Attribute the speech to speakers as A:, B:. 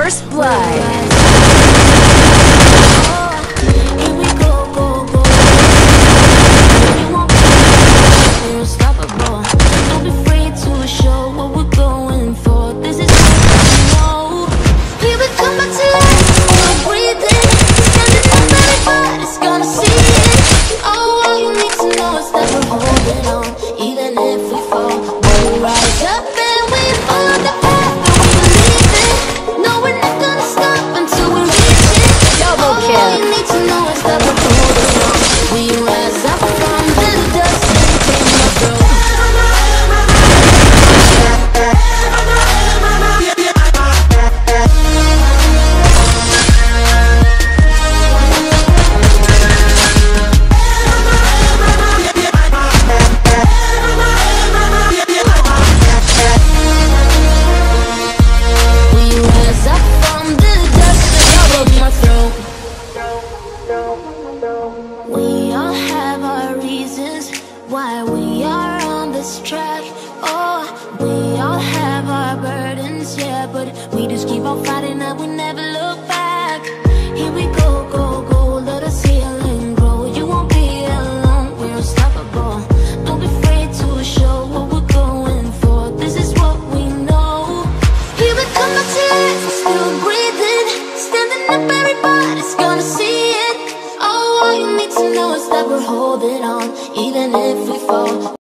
A: First blood. We all have our reasons why we are on this track. Oh, we all have our burdens, yeah, but we just keep on fighting and we never look back. Here we go, go, go, let us heal and grow. You won't be alone, we're unstoppable. Don't be afraid to show what we're going for. This is what we know. Here we come, my tears, we're still breathing. Standing up, everybody's gonna see it. All you need to know is that we're holding on, even if we fall.